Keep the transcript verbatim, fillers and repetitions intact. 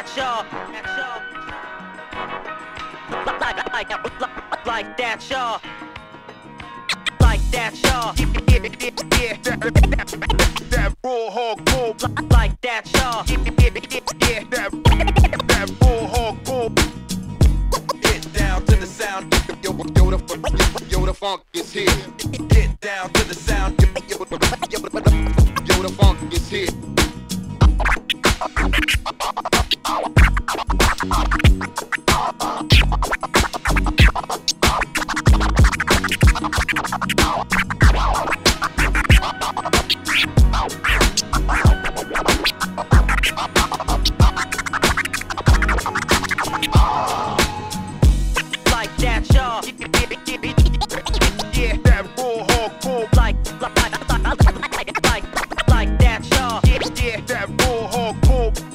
y'all. Like, like, like, like that, y'all. Like that, y'all. Yeah, yeah, yeah. That raw hog gold. Like that, y'all. Yeah, yeah, that that raw hog gold. Get down to the sound. Yo, yo, the, yo, the funk is here. Get down to the sound. Yo, yo, yo, the funk is here. Like that, y'all. Yeah, that raw hog gold. Like, like, like, like, like, like that, y'all. Yeah, that raw hog gold.